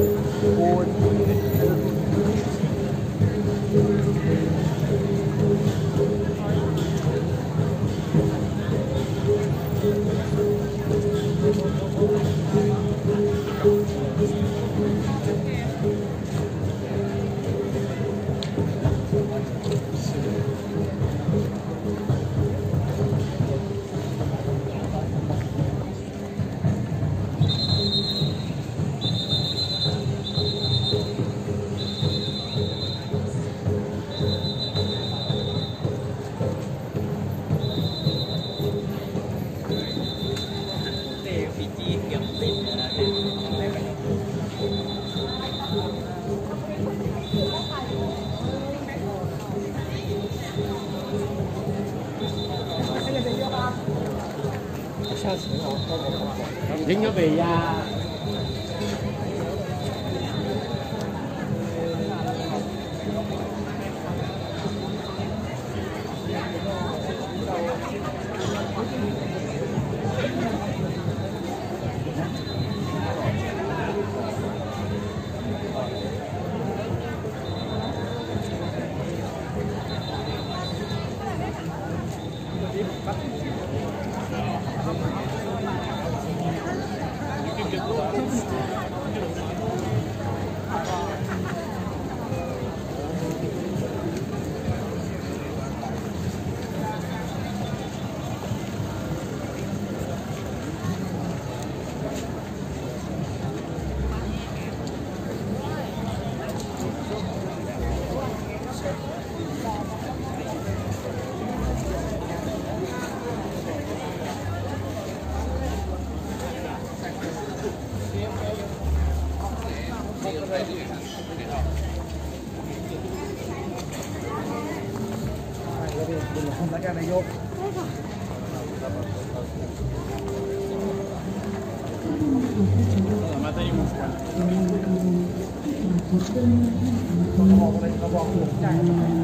dính nó về daแล้วกันนายกมาตยุกันบอกเลยเราบอกหลงใจ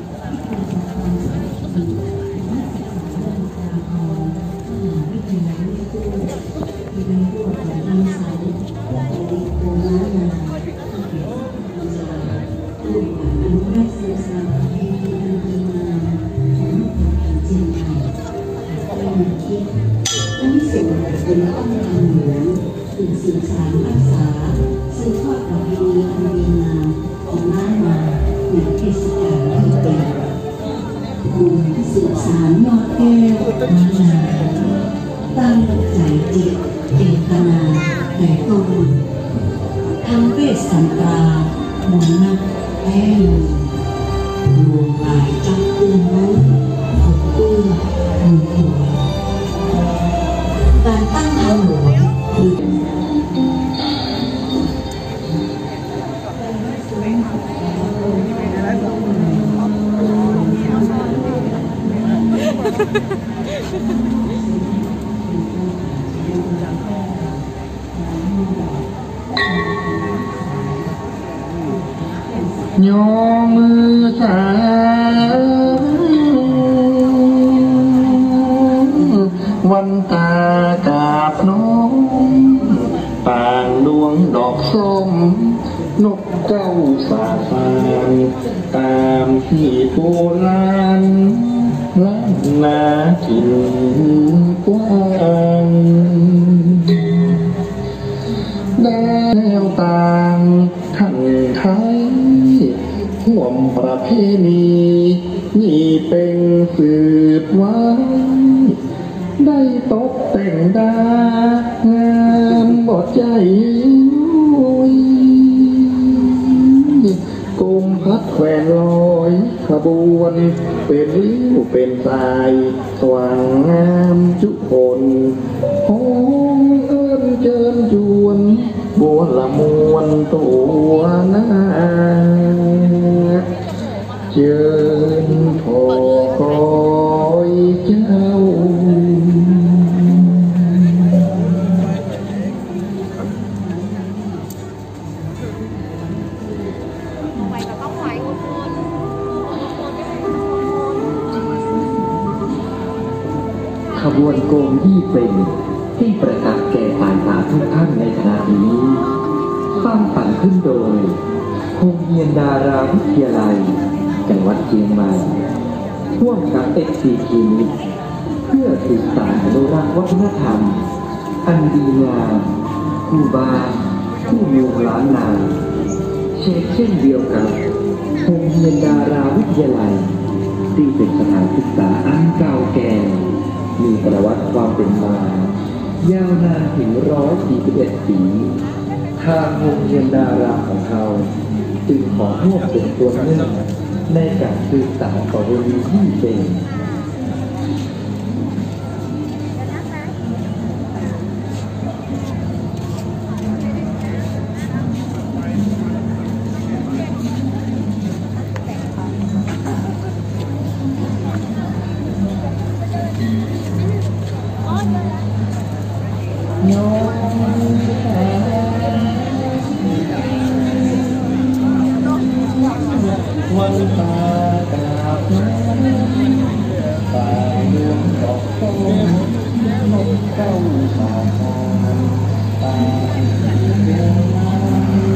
เป็นข้อมูลเหมือนถึงสื่อสารภาษาซึ่งทอดประเพณีอันดีงามของล้านนาในเทศกาลที่เป็นกลุ่มสื่อสารยอดแก้วล้านนาตั้งใจจิตเจตนาแต่ต้นทำเวสสันตราหมุนนักแพ้รวมลายจับตุ้มน้อยของตุ้มมือหัวการตั้งทางหลวงคือโยมือสาวันตากาบน้องต่างดวงดอกส้มนกเจ้าสาสานตามที่โบราณล้านนาถิ่นกว้างแนวต่างท่านไทยห่วมประเพณีนี่เป็นสืบไว้ได้ตกแต่งดางามบทใจกลมพัดแขวนลอยขบวนเป็นลิ้วเป็นสายสว่างงามจุคนโอ้เอิ้นเจิญจวนบัวละมวนตัวนาเจิญพอคอยเจ้าขบวนโกงยี่เปล่งที่ประกาศแก่สายตาทุกท่านในขณะนี้สร้างสรรค์ขึ้นโดยโรงเรียนดาราวิทยาลัยจังหวัดเชียงใหม่ร่วมกับXCK เพื่อสืบสานอนุรักษ์วัฒนธรรมอันดีงามคู่บ้านคู่เมืองล้านนาเช่นเดียวกับโรงเรียนดาราวิทยาลัยที่เป็นสถานศึกษาอันเก่าแก่มีประวัติความเป็นมายาวนานถึง141 ปีทางโรงเรียนดาราของเราจึงขอร่วมเป็นตัวหนึ่งในการสืบสานประเพณีที่เป็น วันตากราบน้ำป่าดวงดอกส้มนกเก้าสาคานตาเดือนน้ำ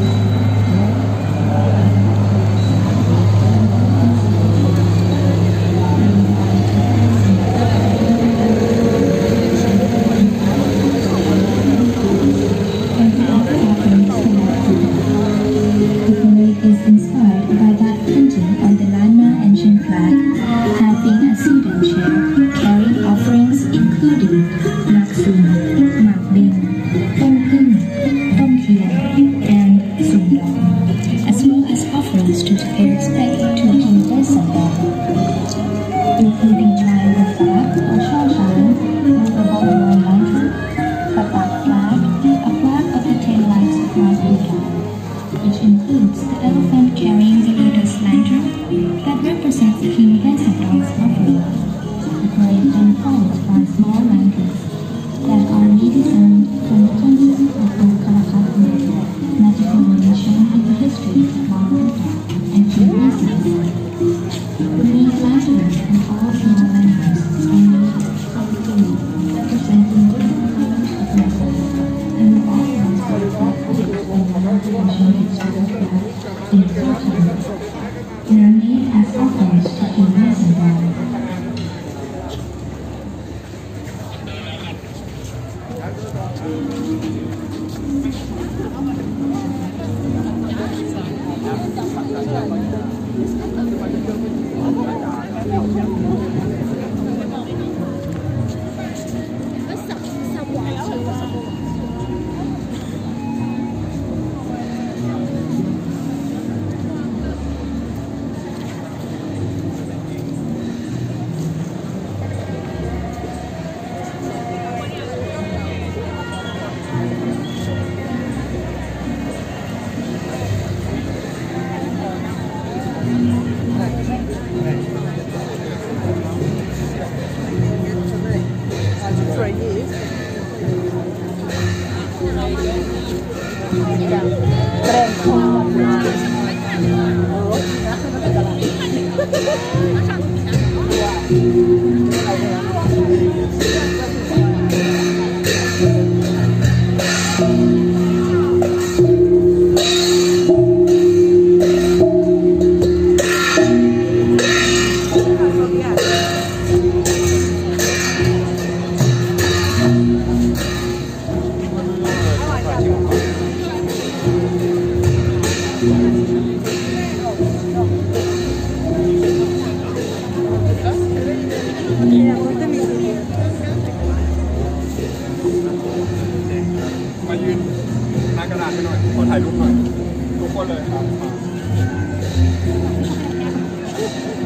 is inspired by that painting on the Lanma ancient flag, having a Sudan chair, carrying offerings including Laksun, Mak Bing, Tong Ping, Tong Kian, and Sundong, as well as offerings to pay respect to King Daesandong, including flying the flag or Shawshan, over Baltimore Lantern, the Park flag, a flag of the 10 lights across Bhutan, which includes the elephant carrying the lotus lantern that represents King Daesandong's offering. The parade then follows by small lanterns that are redesigned from the concept of Kalakatna, magical women shown in the history of Mount Bhutan and King Daesandong. These lanterns and all small lanterns are made of gold, representing different colors of metal, and the offerings are reflected in the multi-nation flag in Bhutan. They are made as offerings to King Daesandong. มายืนหน้ากระดาษให้หน่อยขอถ่ายรูปหน่อยทุกคนเลยครับ